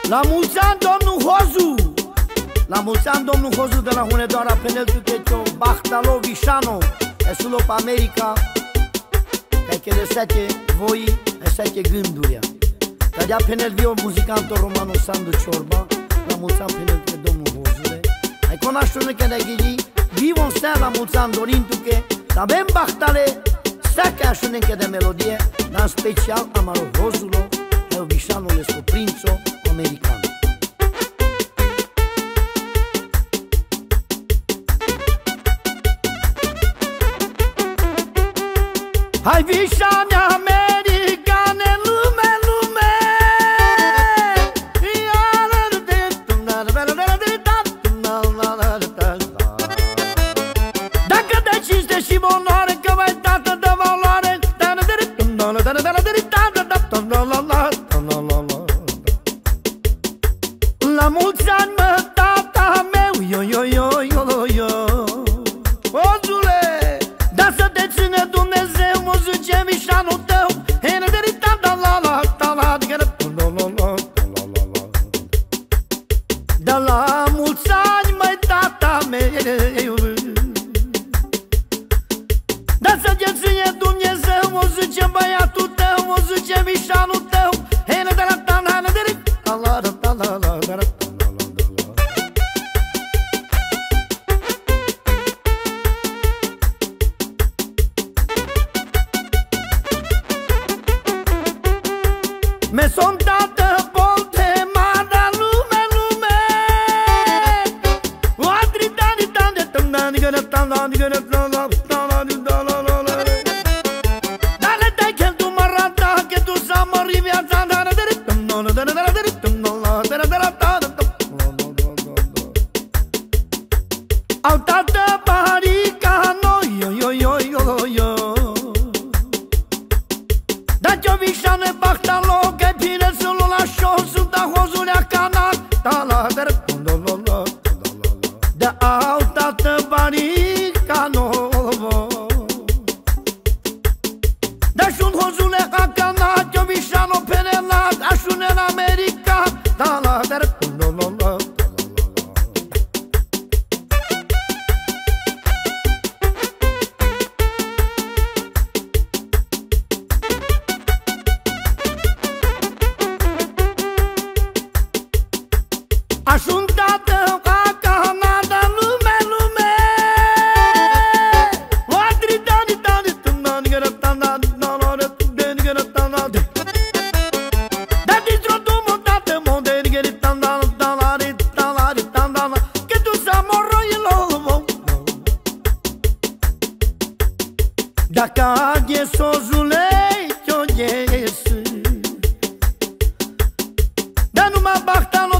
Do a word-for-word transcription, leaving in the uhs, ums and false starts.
La mulți ani, domnul Hozu! La mulți ani, domnul Hozu de la Hunedoara, peneltul Checio, Bahtalo, Vișano, e solo pe America, ca che le sete voi, e sete gânduria. Ca de-a penel vio muzicantul romano Sandu Ciorba, la mulți ani peneltul domnul Hozule. Ai conaștune că de-a ghili, vivo în stea la mulți ani dorindu-che, dar ben Bahtale, stea că așune că de melodie, dar în special amaro Hozulo, e o Vișano lesco prințo americano. Hai Vișane americane, lume, lume, dacă de cinste și onoare, că mai tată de valoare, la mulți ani, mă, tata meu, yo, yo, yo, yo, yo, Hozule, da să te ține Dumnezeu, mă zice Vișanul tău, da la mulți ani, măi, tata meu, da să te ține Dumnezeu, mă zice băiatul tău, mă zice Vișanul tău, me son dată volte mada lume, lume, o atritani tande tandani gana tandani gana tandani tandani tandani. Dale te che tu marata che tu sa mori via tandani tandani tandani tandani tandani tandani. Au tată paricano, yo yo yo yo yo. Da ce-o Vișane Bahtalo, che bine solo la show, sunt a Hozulea canal, da la der, da au tată baricano, da și-un Hozulea ca canal, ce-o Vișano penelat, așune în America, da la der, aș-un tată ca Canada, lume, lume, o atritani tani tani gana tani tani tani gana tani. Da dintr-o dumă tată monte gani tani tani tani tani, che tu sa morroilo. Dacă aghes Hozulei ce-o ghes, da numai Bahtalo